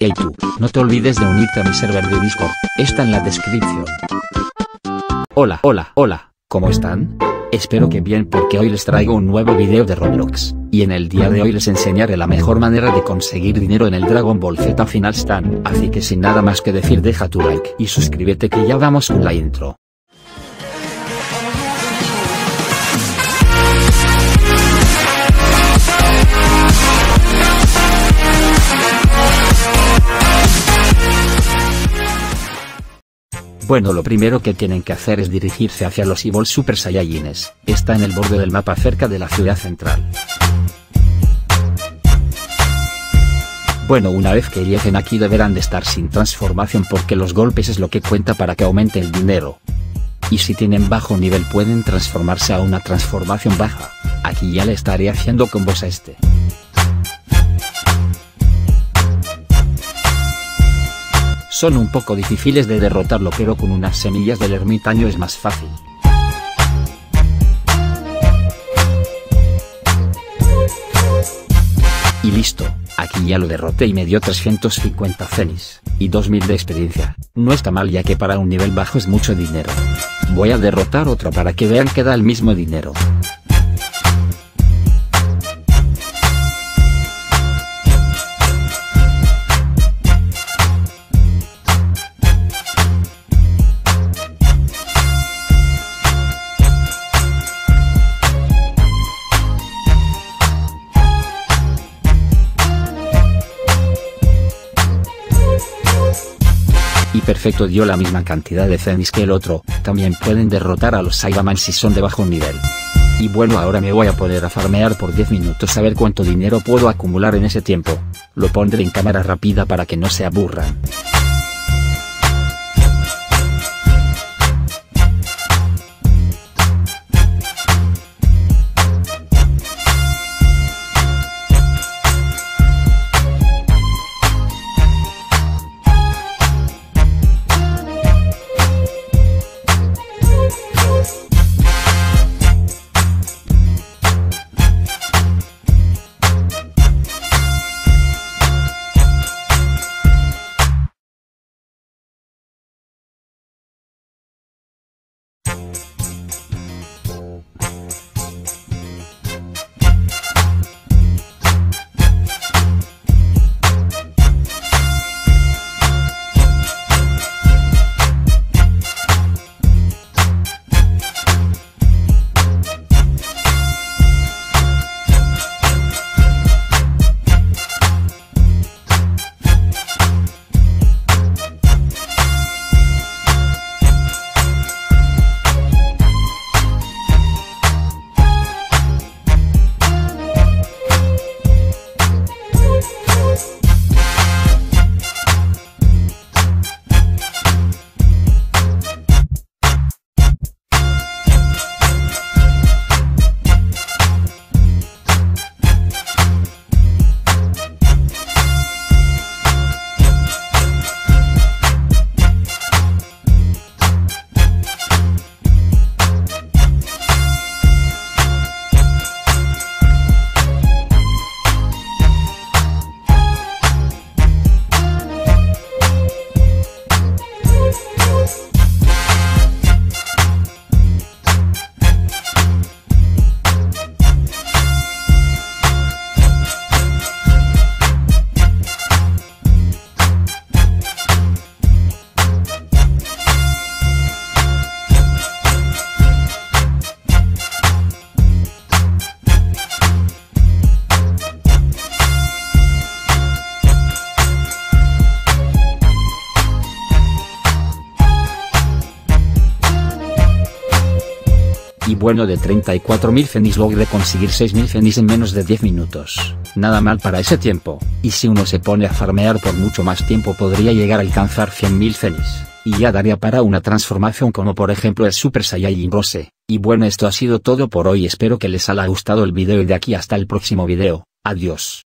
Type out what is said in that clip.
Hey tú, no te olvides de unirte a mi server de Discord, está en la descripción. Hola, ¿cómo están? Espero que bien, porque hoy les traigo un nuevo video de Roblox, y en el día de hoy les enseñaré la mejor manera de conseguir dinero en el Dragon Ball Z Final Stand. Así que sin nada más que decir, deja tu like y suscríbete, que ya vamos con la intro. Bueno, lo primero que tienen que hacer es dirigirse hacia los Evil Super Saiyajines. Está en el borde del mapa cerca de la ciudad central. Bueno, una vez que lleguen aquí deberán de estar sin transformación, porque los golpes es lo que cuenta para que aumente el dinero. Y si tienen bajo nivel pueden transformarse a una transformación baja. Aquí ya le estaré haciendo combos a este. Son un poco difíciles de derrotarlo, pero con unas semillas del ermitaño es más fácil. Y listo, aquí ya lo derroté y me dio 350 cenis, y 2000 de experiencia. No está mal, ya que para un nivel bajo es mucho dinero. Voy a derrotar otro para que vean que da el mismo dinero. Y perfecto, dio la misma cantidad de cenis que el otro. También pueden derrotar a los Saiyaman si son de bajo nivel. Y bueno, ahora me voy a poner a farmear por 10 minutos a ver cuánto dinero puedo acumular en ese tiempo. Lo pondré en cámara rápida para que no se aburran. Y bueno, de 34.000 cenis logré conseguir 6.000 cenis en menos de 10 minutos. Nada mal para ese tiempo, y si uno se pone a farmear por mucho más tiempo podría llegar a alcanzar 100.000 cenis, y ya daría para una transformación como por ejemplo el Super Saiyajin Rose. Y bueno, esto ha sido todo por hoy, espero que les haya gustado el video y de aquí hasta el próximo video, adiós.